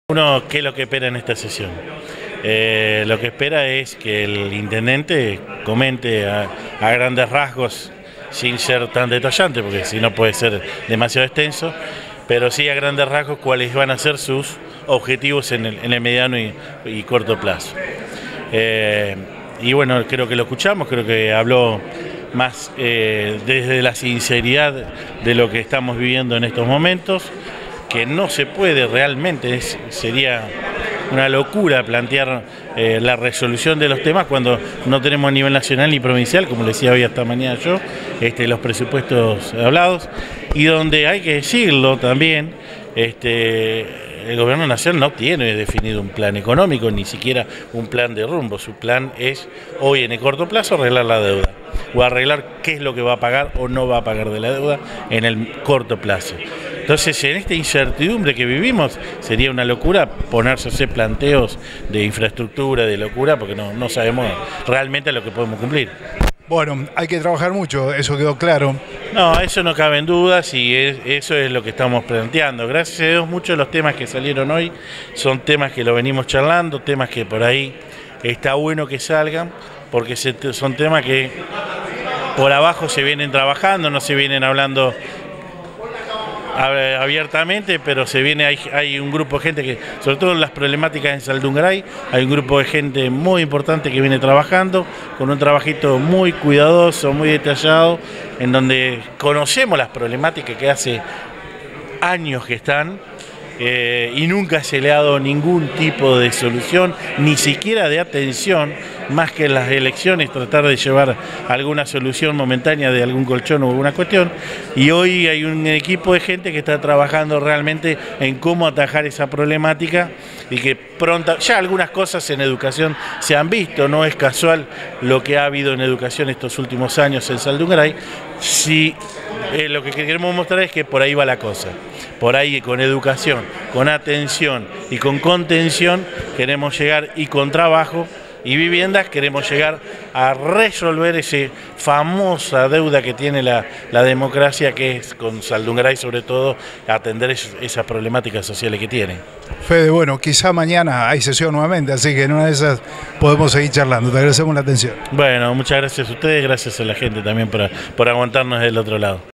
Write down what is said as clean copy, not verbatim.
Uno, ¿qué es lo que espera en esta sesión? Lo que espera es que el intendente comente a grandes rasgos, sin ser tan detallante, porque si no puede ser demasiado extenso, pero sí a grandes rasgos cuáles van a ser sus objetivos en el mediano y corto plazo. Y bueno, creo que lo escuchamos, creo que habló más desde la sinceridad de lo que estamos viviendo en estos momentos, que no se puede realmente, sería una locura plantear la resolución de los temas cuando no tenemos a nivel nacional ni provincial, como le decía hoy esta mañana yo, los presupuestos hablados, y donde hay que decirlo también, el gobierno nacional no tiene definido un plan económico, ni siquiera un plan de rumbo. Su plan es hoy en el corto plazo arreglar la deuda, o arreglar qué es lo que va a pagar o no va a pagar de la deuda en el corto plazo. Entonces, en esta incertidumbre que vivimos, sería una locura ponerse a hacer planteos de infraestructura, de locura, porque no sabemos realmente lo que podemos cumplir. Bueno, hay que trabajar mucho, eso quedó claro. No, eso no cabe en dudas y eso es lo que estamos planteando. Gracias a Dios, muchos de los temas que salieron hoy son temas que lo venimos charlando, temas que por ahí está bueno que salgan, porque son temas que por abajo se vienen trabajando, no se vienen hablando abiertamente, pero hay un grupo de gente que, sobre todo en las problemáticas en Saldungaray, hay un grupo de gente muy importante que viene trabajando, con un trabajito muy cuidadoso, muy detallado, en donde conocemos las problemáticas que hace años que están, y nunca se le ha dado ningún tipo de solución, ni siquiera de atención, más que en las elecciones tratar de llevar alguna solución momentánea de algún colchón o alguna cuestión, y hoy hay un equipo de gente que está trabajando realmente en cómo atajar esa problemática y que pronto, ya algunas cosas en educación se han visto, no es casual lo que ha habido en educación estos últimos años en Saldungaray. Sí, lo que queremos mostrar es que por ahí va la cosa. Por ahí con educación, con atención y con contención queremos llegar, y con trabajo y viviendas queremos llegar a resolver esa famosa deuda que tiene la democracia, que es con Saldungaray sobre todo, atender esas problemáticas sociales que tiene. Fede, bueno, quizá mañana hay sesión nuevamente, así que en una de esas podemos seguir charlando. Te agradecemos la atención. Bueno, muchas gracias a ustedes, gracias a la gente también por aguantarnos del otro lado.